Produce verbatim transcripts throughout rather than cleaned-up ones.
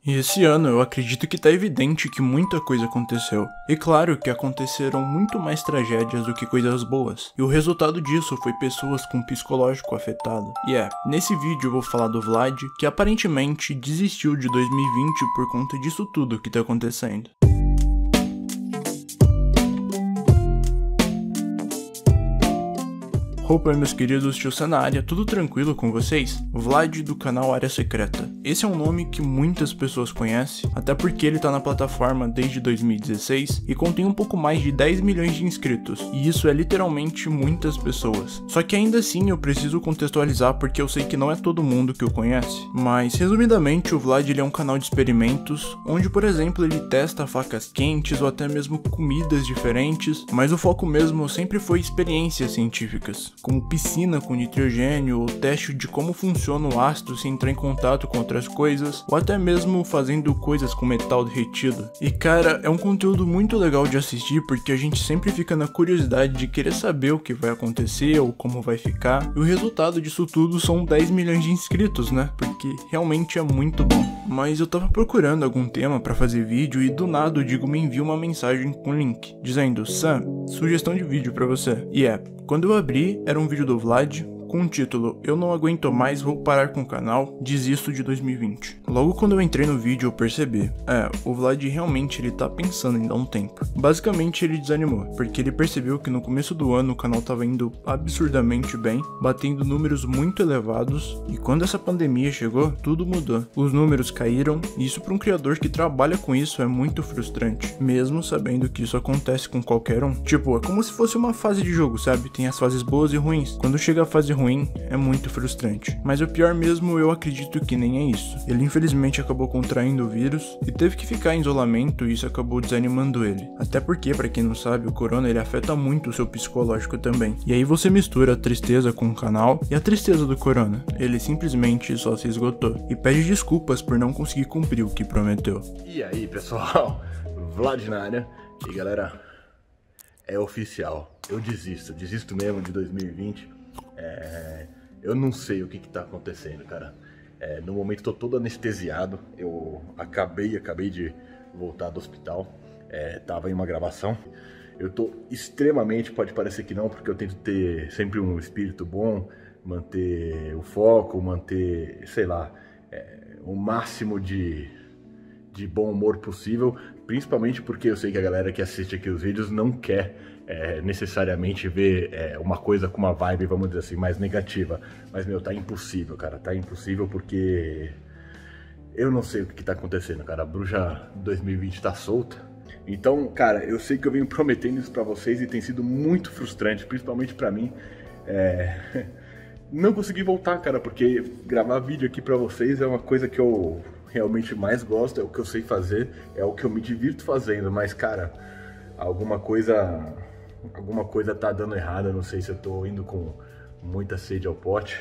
E esse ano eu acredito que tá evidente que muita coisa aconteceu. E claro que aconteceram muito mais tragédias do que coisas boas. E o resultado disso foi pessoas com psicológico afetado. E é, nesse vídeo eu vou falar do Vlad, que aparentemente desistiu de dois mil e vinte por conta disso tudo que tá acontecendo. Opa, meus queridos, tio Sam na área, tudo tranquilo com vocês? Vlad do canal Área Secreta. Esse é um nome que muitas pessoas conhecem, até porque ele tá na plataforma desde dois mil e dezesseis e contém um pouco mais de dez milhões de inscritos, e isso é literalmente muitas pessoas. Só que ainda assim eu preciso contextualizar porque eu sei que não é todo mundo que o conhece. Mas resumidamente, o Vlad ele é um canal de experimentos, onde por exemplo ele testa facas quentes ou até mesmo comidas diferentes, mas o foco mesmo sempre foi experiências científicas, como piscina com nitrogênio, ou teste de como funciona o ácido se entrar em contato com outras coisas, ou até mesmo fazendo coisas com metal derretido. E cara, é um conteúdo muito legal de assistir porque a gente sempre fica na curiosidade de querer saber o que vai acontecer ou como vai ficar, e o resultado disso tudo são dez milhões de inscritos, né? Porque realmente é muito bom. Mas eu tava procurando algum tema pra fazer vídeo e do nada o Digo me envia uma mensagem com link, dizendo: Sam, sugestão de vídeo pra você. E é, quando eu abri, era um vídeo do Vlad, com o título Eu não aguento mais, vou parar com o canal, desisto de dois mil e vinte. Logo quando eu entrei no vídeo eu percebi, é, o Vlad realmente ele tá pensando em dar um tempo. Basicamente ele desanimou, porque ele percebeu que no começo do ano o canal tava indo absurdamente bem, batendo números muito elevados, e quando essa pandemia chegou, tudo mudou. Os números caíram, e isso para um criador que trabalha com isso é muito frustrante, mesmo sabendo que isso acontece com qualquer um. Tipo, é como se fosse uma fase de jogo, sabe? Tem as fases boas e ruins. Quando chega a fase ruim, ruim, é muito frustrante. Mas o pior mesmo eu acredito que nem é isso. Ele infelizmente acabou contraindo o vírus e teve que ficar em isolamento, e isso acabou desanimando ele. Até porque, pra quem não sabe, o corona ele afeta muito o seu psicológico também. E aí você mistura a tristeza com o canal e a tristeza do corona. Ele simplesmente só se esgotou e pede desculpas por não conseguir cumprir o que prometeu. E aí pessoal, Vlad na área. E galera, é oficial, eu desisto, desisto mesmo de dois mil e vinte. É, eu não sei o que que tá acontecendo, cara. É, no momento tô todo anestesiado. Eu acabei, acabei de voltar do hospital. É, tava em uma gravação. Eu tô extremamente, pode parecer que não, porque eu tento ter sempre um espírito bom, manter o foco, manter, sei lá, é, o máximo de, de bom humor possível. Principalmente porque eu sei que a galera que assiste aqui os vídeos não quer É, necessariamente ver é, uma coisa com uma vibe, vamos dizer assim, mais negativa. Mas, meu, tá impossível, cara. Tá impossível porque eu não sei o que, que tá acontecendo, cara. A bruxa dois mil e vinte tá solta. Então, cara, eu sei que eu venho prometendo isso pra vocês e tem sido muito frustrante, principalmente pra mim. É... Não consegui voltar, cara, porque gravar vídeo aqui pra vocês é uma coisa que eu realmente mais gosto, é o que eu sei fazer, é o que eu me divirto fazendo. Mas, cara, alguma coisa... Alguma coisa tá dando errado, não sei se eu tô indo com muita sede ao pote.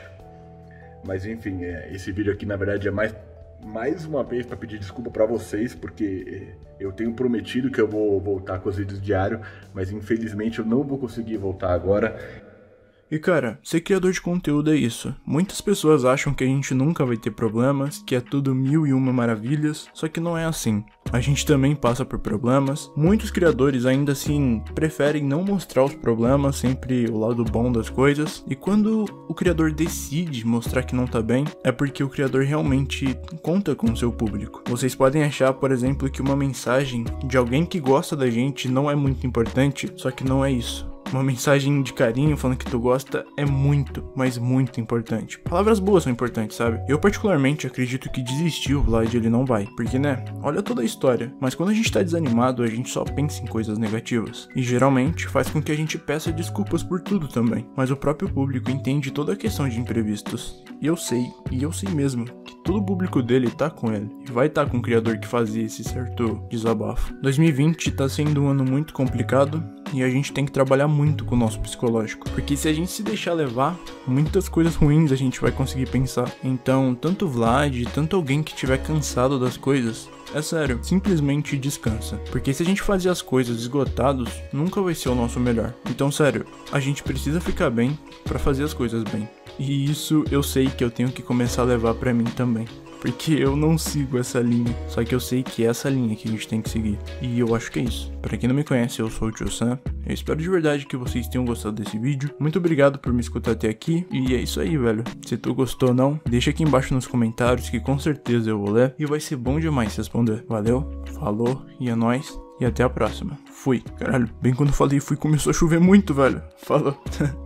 Mas enfim, é, esse vídeo aqui na verdade é mais, mais uma vez para pedir desculpa para vocês, porque eu tenho prometido que eu vou voltar com os vídeos diários, mas infelizmente eu não vou conseguir voltar agora. E cara, ser criador de conteúdo é isso. Muitas pessoas acham que a gente nunca vai ter problemas, que é tudo mil e uma maravilhas, só que não é assim. A gente também passa por problemas. Muitos criadores ainda assim preferem não mostrar os problemas, sempre o lado bom das coisas. E quando o criador decide mostrar que não tá bem, é porque o criador realmente conta com o seu público. Vocês podem achar, por exemplo, que uma mensagem de alguém que gosta da gente não é muito importante, só que não é isso. Uma mensagem de carinho falando que tu gosta é muito, mas muito importante. Palavras boas são importantes, sabe? Eu particularmente acredito que desistir o Vlad ele não vai. Porque, né, olha toda a história. Mas quando a gente tá desanimado, a gente só pensa em coisas negativas. E geralmente faz com que a gente peça desculpas por tudo também. Mas o próprio público entende toda a questão de imprevistos. E eu sei, e eu sei mesmo, que todo o público dele tá com ele. E vai tá com o criador que fazia esse certo desabafo. dois mil e vinte tá sendo um ano muito complicado. E a gente tem que trabalhar muito com o nosso psicológico. Porque se a gente se deixar levar, muitas coisas ruins a gente vai conseguir pensar. Então, tanto o Vlad, tanto alguém que estiver cansado das coisas, é sério, simplesmente descansa. Porque se a gente fazer as coisas esgotados, nunca vai ser o nosso melhor. Então, sério, a gente precisa ficar bem pra fazer as coisas bem. E isso eu sei que eu tenho que começar a levar pra mim também. porque eu não sigo essa linha. Só que eu sei que é essa linha que a gente tem que seguir. E eu acho que é isso. Pra quem não me conhece, eu sou o Tio Sam. Eu espero de verdade que vocês tenham gostado desse vídeo. Muito obrigado por me escutar até aqui. E é isso aí, velho. Se tu gostou ou não, deixa aqui embaixo nos comentários que com certeza eu vou ler. E vai ser bom demais responder. Valeu, falou e é nóis. E até a próxima. Fui. Caralho, bem quando eu falei fui, começou a chover muito, velho. Falou.